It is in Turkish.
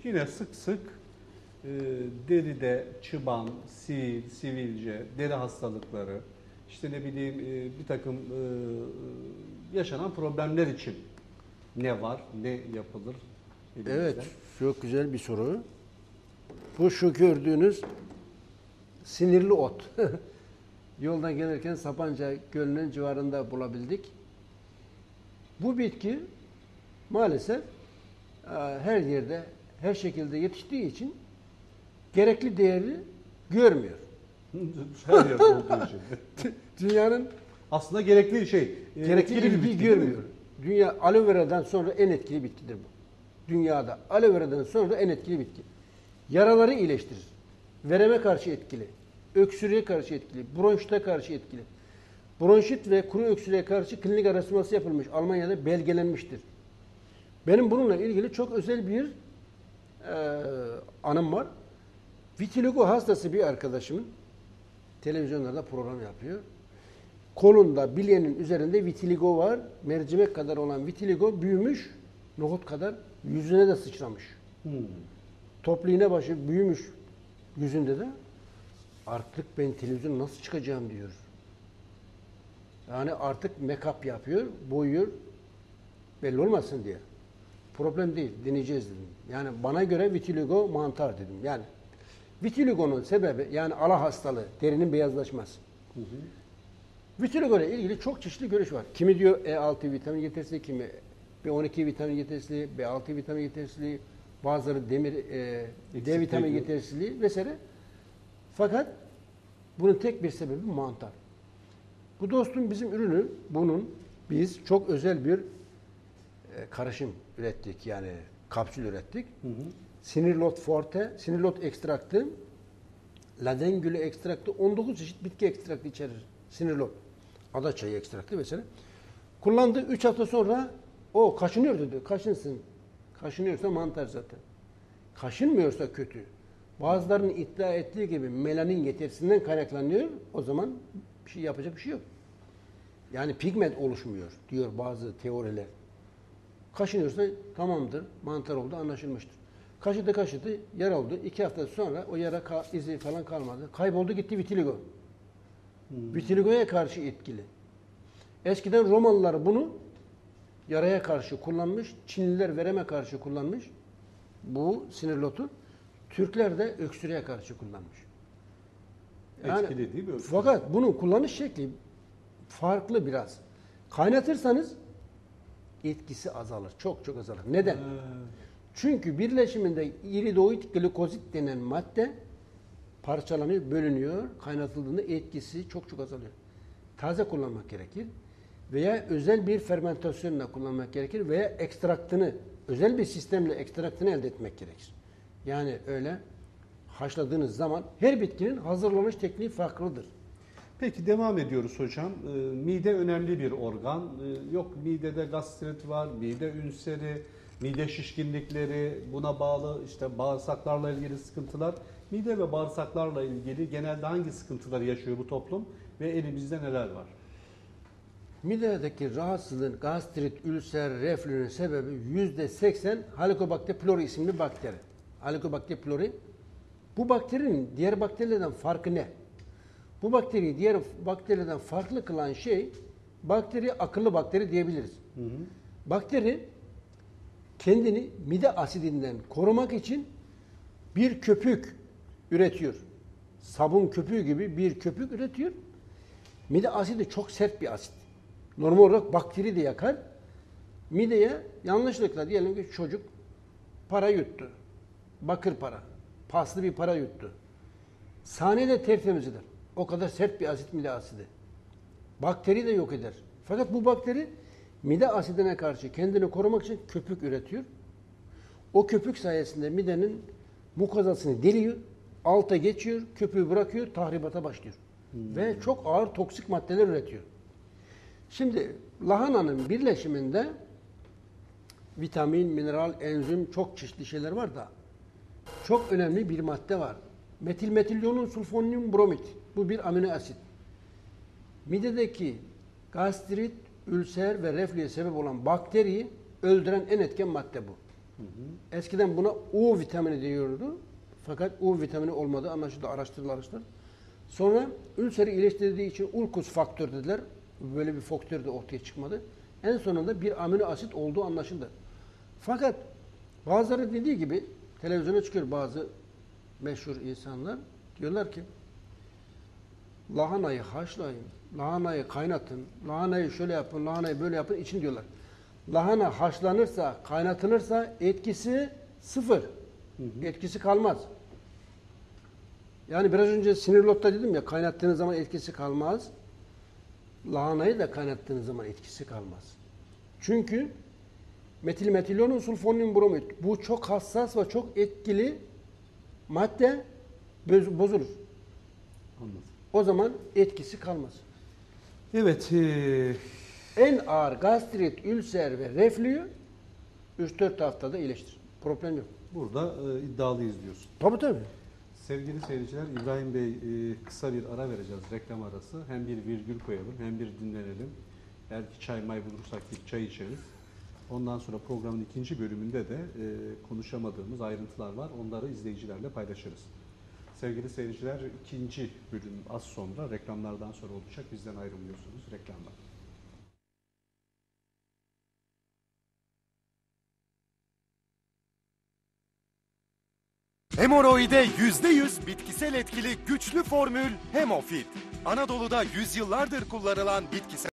yine sık sık deride çıban, sivilce, deri hastalıkları, işte ne bileyim bir takım yaşanan problemler için ne var, ne yapılır? Elimizde? Evet, çok güzel bir soru. Bu şu gördüğünüz sinirli ot. Yoldan gelirken Sapanca Gölü'nün civarında bulabildik. Bu bitki maalesef her yerde, her şekilde yetiştiği için gerekli değeri görmüyor. Her yerde olduğu için. Dünyanın Aslında gerekli şey, gerekli etkili bir ilgiyi bitki değil mi? görmüyor. Dünya aloe vera'dan sonra en etkili bitkidir bu. Dünyada aloe vera'dan sonra en etkili bitki. Yaraları iyileştirir. Vereme karşı etkili. Öksürüğe karşı etkili. Bronşite karşı etkili. Bronşit ve kuru öksürüğe karşı klinik araştırması yapılmış. Almanya'da belgelenmiştir. Benim bununla ilgili çok özel bir anım var. Vitiligo hastası bir arkadaşımın televizyonlarda program yapıyor. Kolunda, bileğinin üzerinde vitiligo var. Mercimek kadar olan vitiligo büyümüş, nohut kadar yüzüne de sıçramış. Toplu iğne başı büyümüş yüzünde de. Artık ben televizyona nasıl çıkacağım diyor. Yani artık make-up yapıyor, boyuyor. Belli olmasın diye. Problem değil, deneyeceğiz dedim. Yani bana göre vitiligo mantar dedim. Yani vitiligo'nun sebebi yani ala hastalığı, derinin beyazlaşması. Vitiligo ile ilgili çok çeşitli görüş var. Kimi diyor E6 vitamin yetersizliği, kimi B12 vitamin yetersizliği, B6 vitamin yetersizliği, bazıları demir, D vitamin diyor. yetersizliği vesaire. Fakat bunun tek bir sebebi mantar. Bu dostum bizim ürünü, bunun biz çok özel bir karışım ürettik, yani kapsül ürettik. Sinirlot forte, sinirlot ekstraktı, ladengülü ekstraktı, 19 çeşit bitki ekstraktı içerir. Sinirlot, adaçayı ekstraktı vesaire. Kullandı, 3 hafta sonra o kaşınıyor dedi. Kaşınsın. Kaşınıyorsa mantar zaten. Kaşınmıyorsa kötü. Bazılarının iddia ettiği gibi melanin yetersizliğinden kaynaklanıyor. O zaman bir şey yapacak bir şey yok. Yani pigment oluşmuyor diyor bazı teoriler. Kaşınıyorsa tamamdır, mantar oldu, anlaşılmıştır. Kaşıdı, yara oldu. 2 hafta sonra o yara izi falan kalmadı. Kayboldu gitti vitiligo. Vitiligoya karşı etkili. Eskiden Romalılar bunu yaraya karşı kullanmış, Çinliler vereme karşı kullanmış. Bu sinirlotu. Türkler de öksürüğe karşı kullanmış. Yani, Etkili değil mi? fakat bunun kullanış şekli farklı biraz. Kaynatırsanız etkisi azalır. Çok çok azalır. Neden? Çünkü birleşiminde iridoid glikozit denen madde parçalanıyor, bölünüyor. Kaynatıldığında etkisi çok çok azalıyor. Taze kullanmak gerekir. Veya özel bir fermentasyonla kullanmak gerekir. Veya ekstraktını, özel bir sistemle ekstraktını elde etmek gerekir. Yani öyle haşladığınız zaman her bitkinin hazırlanış tekniği farklıdır. Peki devam ediyoruz hocam. Mide önemli bir organ. Yok midede gastrit var, mide ülseri, mide şişkinlikleri, buna bağlı işte bağırsaklarla ilgili sıkıntılar. Mide ve bağırsaklarla ilgili genelde hangi sıkıntıları yaşıyor bu toplum ve elimizde neler var? Midedeki rahatsızlığın gastrit, ülser, reflünün sebebi %80 Helicobacter pylori isimli bakteri. Helicobacter pylori. Bu bakterinin diğer bakterilerden farkı ne? Bu bakteriyi diğer bakterilerden farklı kılan şey, bakteri akıllı bakteri diyebiliriz. Bakteri kendini mide asidinden korumak için bir köpük üretiyor. Sabun köpüğü gibi bir köpük üretiyor. Mide asidi çok sert bir asit. Normal olarak bakteri de yakar. Mideye yanlışlıkla diyelim ki çocuk para yuttu. Bakır para. Paslı bir para yuttu. Saniyede tertemiz eder. O kadar sert bir asit mide asidi. Bakteri de yok eder. Fakat bu bakteri mide asidine karşı kendini korumak için köpük üretiyor. O köpük sayesinde midenin mukozasını deliyor, alta geçiyor, köpüğü bırakıyor, tahribata başlıyor. Ve çok ağır toksik maddeler üretiyor. Şimdi lahananın birleşiminde vitamin, mineral, enzim çok çeşitli şeyler var da çok önemli bir madde var. Metilmetilyonun sulfonyum bromit. Bu bir amino asit. Midedeki gastrit, ülser ve reflüye sebep olan bakteriyi öldüren en etken madde bu. Eskiden buna U vitamini diyordu. Fakat U vitamini olmadı. Anlaşıldı, araştırılır. Sonra ülseri iyileştirdiği için ulkus faktör dediler. Böyle bir faktör de ortaya çıkmadı. En sonunda bir amino asit olduğu anlaşıldı. Fakat bazıları dediği gibi televizyona çıkıyor bazı meşhur insanlar. Diyorlar ki lahanayı haşlayın, lahanayı kaynatın, lahanayı şöyle yapın, lahanayı böyle yapın için diyorlar. Lahana haşlanırsa, kaynatılırsa etkisi sıfır. Etkisi kalmaz. Yani biraz önce sinirlotta dedim ya, kaynattığınız zaman etkisi kalmaz. Lahanayı da kaynattığınız zaman etkisi kalmaz. Çünkü metilmetilonun sulfonun bromid. Bu çok hassas ve çok etkili madde, bozulur. Anladım. O zaman etkisi kalmaz. Evet. En ağır gastrit, ülser ve reflüyü 3-4 haftada iyileştirir. Problem yok. Burada iddialıyız diyorsun. Tabii tabii. Sevgili seyirciler, İbrahim Bey kısa bir ara vereceğiz, reklam arası. Hem bir virgül koyalım hem bir dinlenelim. Belki çay may bulursak bir çay içeriz. Ondan sonra programın ikinci bölümünde de konuşamadığımız ayrıntılar var. Onları izleyicilerle paylaşırız. Sevgili seyirciler, ikinci bölüm az sonra reklamlardan sonra olacak. Bizden ayrılmıyorsunuz. Reklamlar. Hemoroide %100 bitkisel etkili güçlü formül Hemofit. Anadolu'da yüzyıllardır kullanılan bitkisel